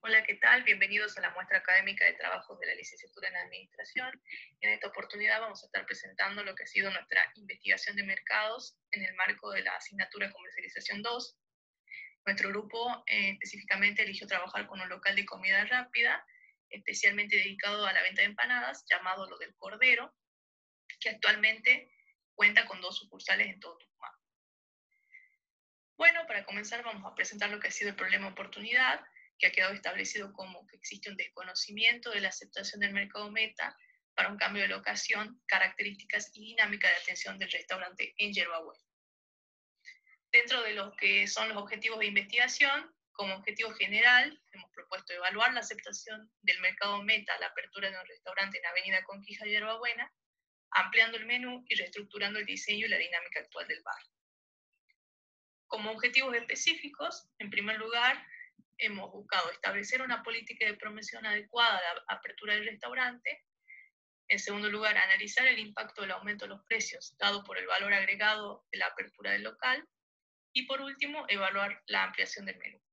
Hola, ¿qué tal? Bienvenidos a la muestra académica de trabajos de la licenciatura en Administración. En esta oportunidad vamos a estar presentando lo que ha sido nuestra investigación de mercados en el marco de la asignatura Comercialización 2. Nuestro grupo específicamente eligió trabajar con un local de comida rápida, especialmente dedicado a la venta de empanadas, llamado Lo del Cordero, que actualmente cuenta con 2 sucursales en todo Tucumán. Bueno, para comenzar vamos a presentar lo que ha sido el problema oportunidad, que ha quedado establecido como que existe un desconocimiento de la aceptación del mercado meta para un cambio de locación, características y dinámica de atención del restaurante en Yerbabuena. Dentro de lo que son los objetivos de investigación, como objetivo general, hemos propuesto evaluar la aceptación del mercado meta a la apertura de un restaurante en Avenida Conquija Yerbabuena, ampliando el menú y reestructurando el diseño y la dinámica actual del bar. Como objetivos específicos, en primer lugar, hemos buscado establecer una política de promoción adecuada a la apertura del restaurante. En segundo lugar, analizar el impacto del aumento de los precios dado por el valor agregado de la apertura del local. Y por último, evaluar la ampliación del menú.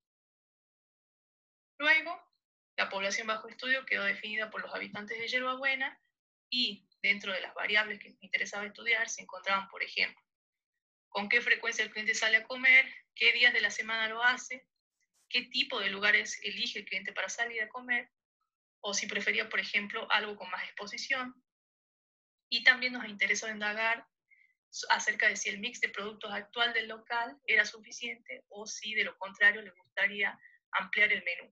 Luego, la población bajo estudio quedó definida por los habitantes de Yerbabuena y dentro de las variables que nos interesaba estudiar se encontraban, por ejemplo, con qué frecuencia el cliente sale a comer, qué días de la semana lo hace, qué tipo de lugares elige el cliente para salir a comer, o si prefería, por ejemplo, algo con más exposición. Y también nos interesó indagar acerca de si el mix de productos actual del local era suficiente o si de lo contrario le gustaría ampliar el menú.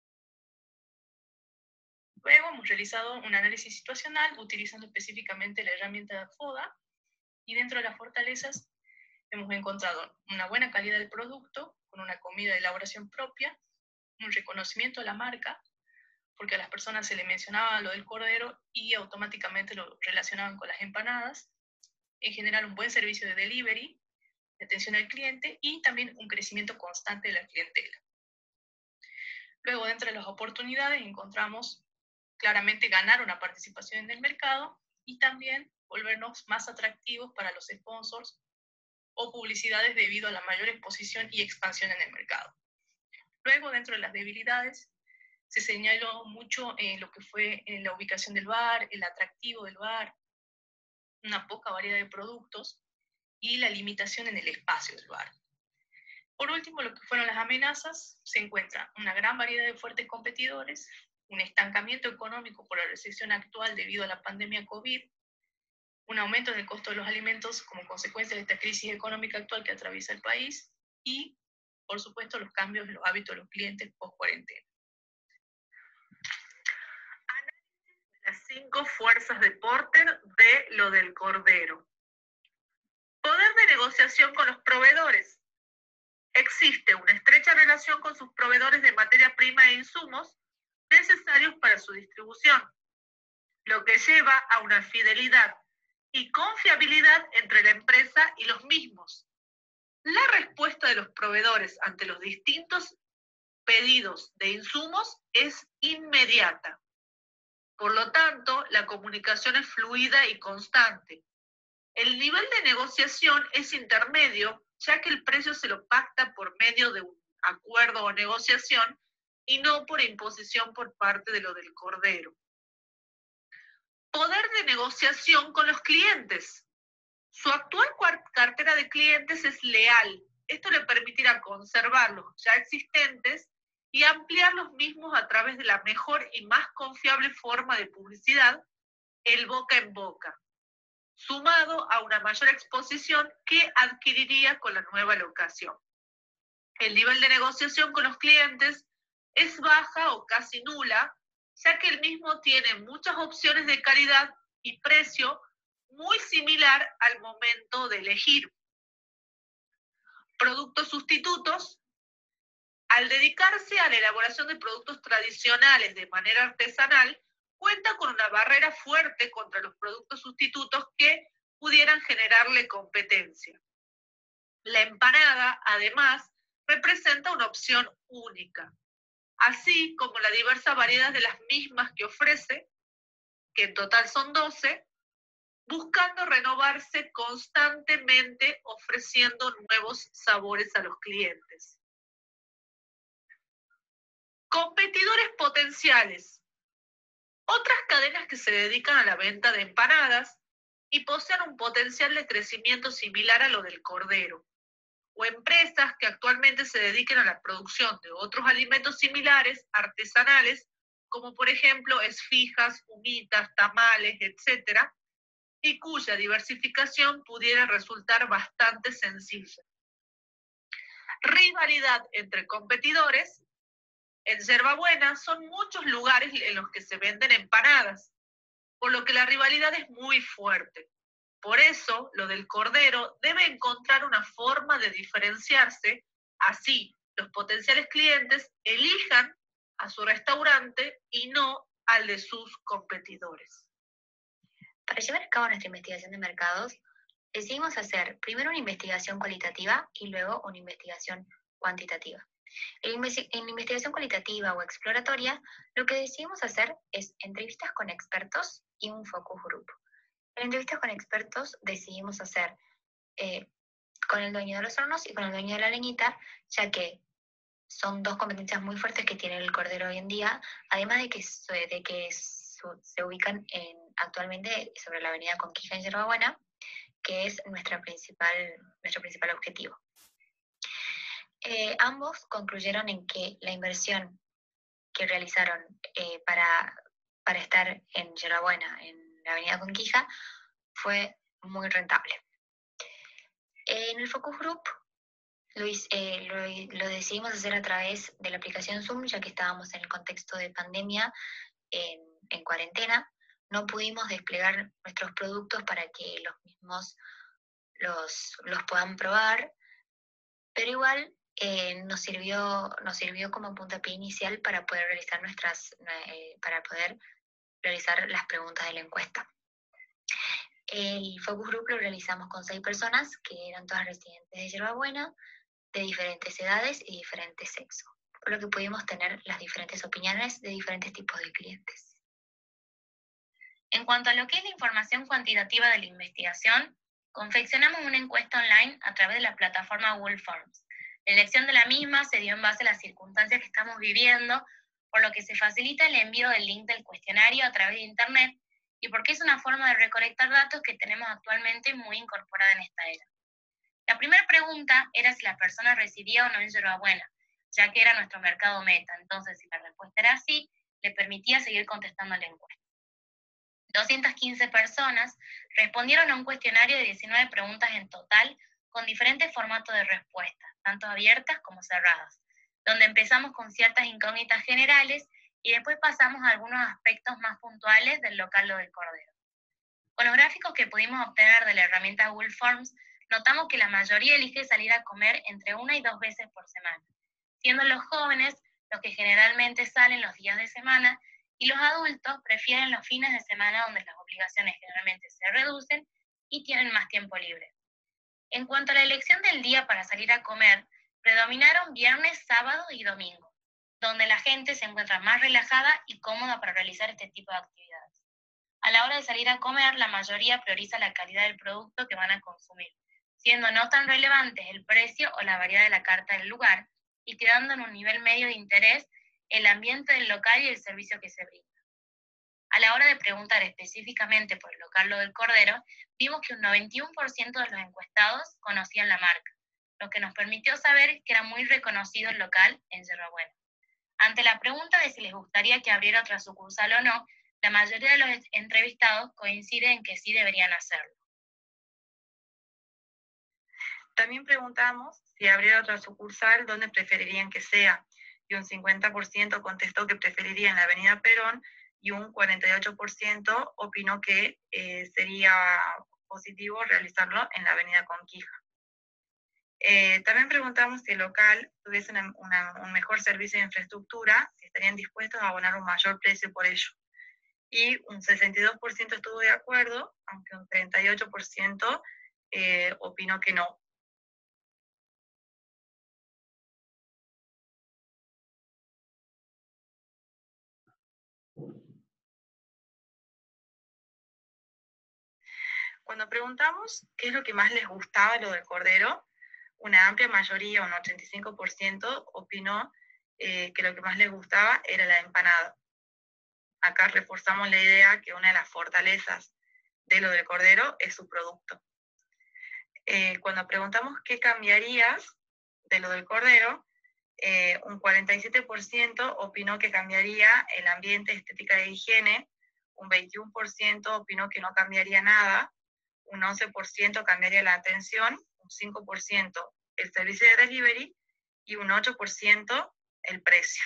Luego hemos realizado un análisis situacional utilizando específicamente la herramienta FODA y dentro de las fortalezas hemos encontrado una buena calidad del producto con una comida de elaboración propia, un reconocimiento de la marca, porque a las personas se les mencionaba lo del cordero y automáticamente lo relacionaban con las empanadas. En general, un buen servicio de delivery, de atención al cliente y también un crecimiento constante de la clientela. Luego, dentro de las oportunidades, encontramos claramente ganar una participación en el mercado y también volvernos más atractivos para los sponsors o publicidades debido a la mayor exposición y expansión en el mercado. Luego, dentro de las debilidades, se señaló mucho lo que fue la ubicación del bar, el atractivo del bar, una poca variedad de productos y la limitación en el espacio del bar. Por último, lo que fueron las amenazas, se encuentra una gran variedad de fuertes competidores, un estancamiento económico por la recesión actual debido a la pandemia COVID, un aumento en el costo de los alimentos como consecuencia de esta crisis económica actual que atraviesa el país y, por supuesto, los cambios en los hábitos de los clientes post-cuarentena. Las 5 fuerzas de Porter de Lo del Cordero. Poder de negociación con los proveedores. Existe una estrecha relación con sus proveedores de materia prima e insumos necesarios para su distribución, lo que lleva a una fidelidad y confiabilidad entre la empresa y los mismos. La respuesta de los proveedores ante los distintos pedidos de insumos es inmediata. Por lo tanto, la comunicación es fluida y constante. El nivel de negociación es intermedio, ya que el precio se lo pacta por medio de un acuerdo o negociación y no por imposición por parte de Lo del Cordero. Poder de negociación con los clientes. Su actual cartera de clientes es leal. Esto le permitirá conservar los ya existentes y ampliar los mismos a través de la mejor y más confiable forma de publicidad, el boca en boca, sumado a una mayor exposición que adquiriría con la nueva locación. El nivel de negociación con los clientes es baja o casi nula, ya que el mismo tiene muchas opciones de calidad y precio muy similar al momento de elegir. Productos sustitutos. Al dedicarse a la elaboración de productos tradicionales de manera artesanal, cuenta con una barrera fuerte contra los productos sustitutos que pudieran generarle competencia. La empanada, además, representa una opción única, así como la diversa variedad de las mismas que ofrece, que en total son 12, buscando renovarse constantemente, ofreciendo nuevos sabores a los clientes. Competidores potenciales. Otras cadenas que se dedican a la venta de empanadas y poseen un potencial de crecimiento similar a lo del cordero, o empresas que actualmente se dediquen a la producción de otros alimentos similares, artesanales, como por ejemplo esfijas, humitas, tamales, etcétera, y cuya diversificación pudiera resultar bastante sencilla. Rivalidad entre competidores. En Yerbabuena son muchos lugares en los que se venden empanadas, por lo que la rivalidad es muy fuerte. Por eso, lo del cordero debe encontrar una forma de diferenciarse, así los potenciales clientes elijan a su restaurante y no al de sus competidores. Para llevar a cabo nuestra investigación de mercados, decidimos hacer primero una investigación cualitativa y luego una investigación cuantitativa. En la investigación cualitativa o exploratoria, lo que decidimos hacer es entrevistas con expertos y un focus group. En entrevistas con expertos decidimos hacer con el dueño de los hornos y con el dueño de la leñita, ya que son dos competencias muy fuertes que tiene el cordero hoy en día, además de que se ubican actualmente sobre la avenida Conquija en Yerbabuena, que es nuestro principal objetivo. Ambos concluyeron en que la inversión que realizaron para estar en Yerbabuena, en la avenida Conquija, fue muy rentable. En el Focus Group lo decidimos hacer a través de la aplicación Zoom, ya que estábamos en el contexto de pandemia, en cuarentena. No pudimos desplegar nuestros productos para que los mismos los puedan probar, pero igual nos sirvió como puntapié inicial para poder realizar las preguntas de la encuesta. El focus group lo realizamos con 6 personas que eran todas residentes de Yerbabuena, de diferentes edades y diferentes sexos, por lo que pudimos tener las diferentes opiniones de diferentes tipos de clientes. En cuanto a lo que es la información cuantitativa de la investigación, confeccionamos una encuesta online a través de la plataforma Google Forms. La elección de la misma se dio en base a las circunstancias que estamos viviendo, por lo que se facilita el envío del link del cuestionario a través de Internet y porque es una forma de recolectar datos que tenemos actualmente muy incorporada en esta era. La primera pregunta era si la persona residía o no en Yerbabuena, ya que era nuestro mercado meta. Entonces, si la respuesta era sí, le permitía seguir contestando la encuesta. 215 personas respondieron a un cuestionario de 19 preguntas en total, con diferentes formatos de respuestas, tanto abiertas como cerradas, donde empezamos con ciertas incógnitas generales y después pasamos a algunos aspectos más puntuales del local o del cordero. Con los gráficos que pudimos obtener de la herramienta Google Forms, notamos que la mayoría elige salir a comer entre 1 y 2 veces por semana, siendo los jóvenes los que generalmente salen los días de semana y los adultos prefieren los fines de semana donde las obligaciones generalmente se reducen y tienen más tiempo libre. En cuanto a la elección del día para salir a comer, predominaron viernes, sábado y domingo, donde la gente se encuentra más relajada y cómoda para realizar este tipo de actividades. A la hora de salir a comer, la mayoría prioriza la calidad del producto que van a consumir, siendo no tan relevantes el precio o la variedad de la carta del lugar, y quedando en un nivel medio de interés el ambiente del local y el servicio que se brinda. A la hora de preguntar específicamente por el local o del cordero, vimos que un 91% de los encuestados conocían la marca, lo que nos permitió saber que era muy reconocido el local en Yerbabuena. Ante la pregunta de si les gustaría que abriera otra sucursal o no, la mayoría de los entrevistados coinciden en que sí deberían hacerlo. También preguntamos si abriera otra sucursal, ¿dónde preferirían que sea? Y un 50% contestó que preferiría en la Avenida Perón y un 48% opinó que sería positivo realizarlo en la Avenida Conquija. También preguntamos si el local tuviese un mejor servicio de infraestructura, si estarían dispuestos a abonar un mayor precio por ello. Y un 62% estuvo de acuerdo, aunque un 38% opinó que no. Cuando preguntamos qué es lo que más les gustaba lo del cordero, una amplia mayoría, un 85%, opinó que lo que más les gustaba era la empanada. Acá reforzamos la idea que una de las fortalezas de lo del cordero es su producto. Cuando preguntamos qué cambiarías de lo del cordero, un 47% opinó que cambiaría el ambiente, estética e higiene, un 21% opinó que no cambiaría nada, un 11% cambiaría la atención, un 5% el servicio de delivery y un 8% el precio.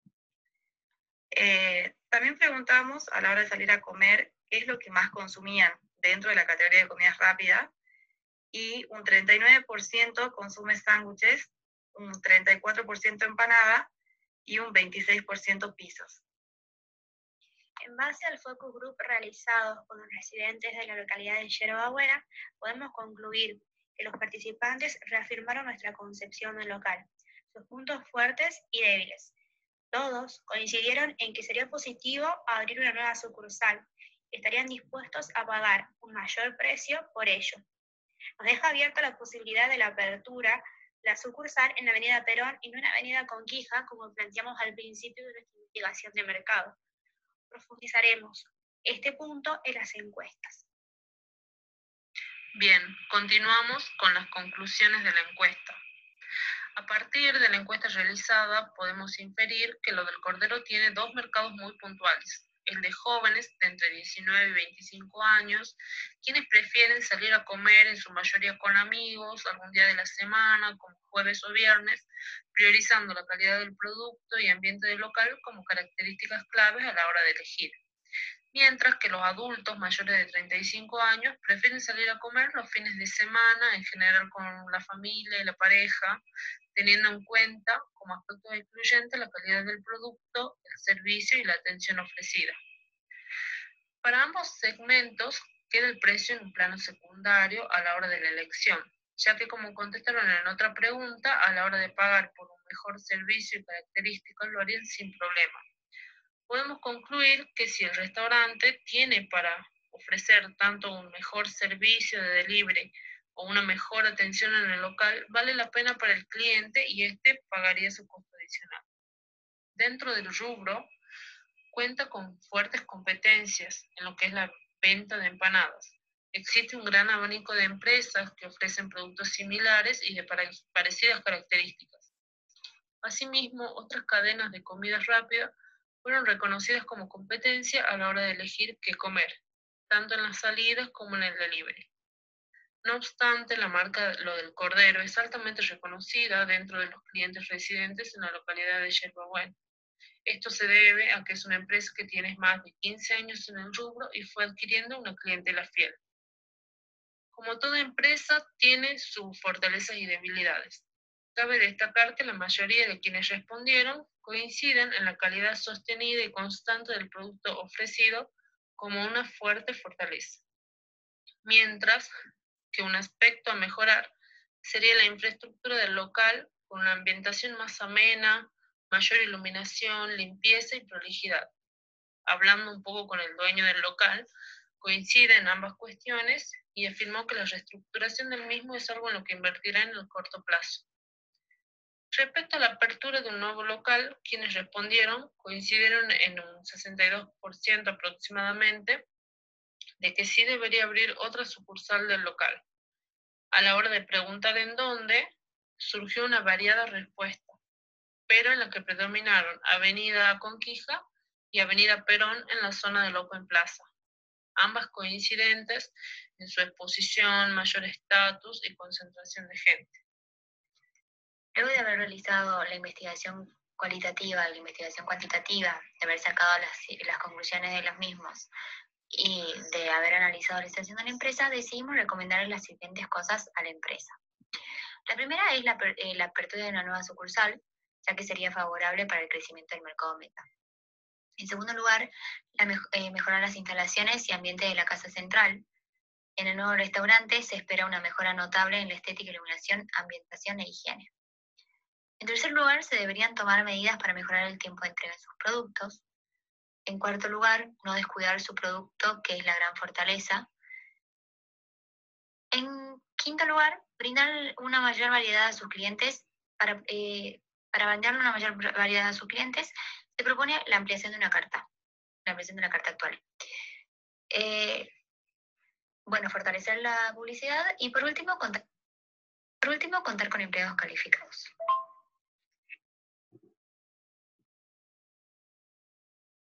También preguntamos a la hora de salir a comer qué es lo que más consumían dentro de la categoría de comidas rápidas, y un 39% consume sándwiches, un 34% empanada y un 26% pizzas. En base al focus group realizado con los residentes de la localidad de Yerba Buena, podemos concluir que los participantes reafirmaron nuestra concepción del local, sus puntos fuertes y débiles. Todos coincidieron en que sería positivo abrir una nueva sucursal y estarían dispuestos a pagar un mayor precio por ello. Nos deja abierta la posibilidad de la apertura de la sucursal en la avenida Perón y no en la avenida Conquija, como planteamos al principio de nuestra investigación de mercado. Profundizaremos este punto en las encuestas. Bien, continuamos con las conclusiones de la encuesta. A partir de la encuesta realizada, podemos inferir que lo del cordero tiene dos mercados muy puntuales. El de jóvenes de entre 19 y 25 años, quienes prefieren salir a comer en su mayoría con amigos, algún día de la semana, como jueves o viernes, priorizando la calidad del producto y ambiente del local como características claves a la hora de elegir. Mientras que los adultos mayores de 35 años prefieren salir a comer los fines de semana, en general con la familia y la pareja, teniendo en cuenta como aspectos excluyentes la calidad del producto, el servicio y la atención ofrecida. Para ambos segmentos queda el precio en un plano secundario a la hora de la elección, ya que como contestaron en otra pregunta, a la hora de pagar por un mejor servicio y características lo harían sin problema. Podemos concluir que si el restaurante tiene para ofrecer tanto un mejor servicio de delivery o una mejor atención en el local, vale la pena para el cliente y éste pagaría su costo adicional. Dentro del rubro, cuenta con fuertes competencias en lo que es la venta de empanadas. Existe un gran abanico de empresas que ofrecen productos similares y de parecidas características. Asimismo, otras cadenas de comidas rápidas fueron reconocidas como competencia a la hora de elegir qué comer, tanto en las salidas como en el delivery. No obstante, la marca Lo del Cordero es altamente reconocida dentro de los clientes residentes en la localidad de Yerba Buena. Esto se debe a que es una empresa que tiene más de 15 años en el rubro y fue adquiriendo una clientela fiel. Como toda empresa, tiene sus fortalezas y debilidades. Cabe destacar que la mayoría de quienes respondieron coinciden en la calidad sostenida y constante del producto ofrecido como una fuerte fortaleza. Mientras que un aspecto a mejorar sería la infraestructura del local con una ambientación más amena, mayor iluminación, limpieza y prolijidad. Hablando un poco con el dueño del local, coincide en ambas cuestiones y afirmó que la reestructuración del mismo es algo en lo que invertirá en el corto plazo. Respecto a la apertura de un nuevo local, quienes respondieron coincidieron en un 62% aproximadamente de que sí debería abrir otra sucursal del local. A la hora de preguntar en dónde, surgió una variada respuesta, pero en la que predominaron Avenida Conquija y Avenida Perón en la zona del Open Plaza, ambas coincidentes en su exposición, mayor estatus y concentración de gente. Luego de haber realizado la investigación cualitativa, la investigación cuantitativa, de haber sacado las conclusiones de los mismos y de haber analizado la situación de la empresa, decidimos recomendarle las siguientes cosas a la empresa. La primera es la apertura de una nueva sucursal, ya que sería favorable para el crecimiento del mercado meta. En segundo lugar, mejorar las instalaciones y ambiente de la casa central. En el nuevo restaurante se espera una mejora notable en la estética, iluminación, ambientación e higiene. En tercer lugar, se deberían tomar medidas para mejorar el tiempo de entrega de sus productos. En cuarto lugar, no descuidar su producto, que es la gran fortaleza. En quinto lugar, brindar una mayor variedad a sus clientes para Para venderle una mayor variedad a sus clientes, se propone la ampliación de una carta actual. Fortalecer la publicidad y por último, contar con empleados calificados.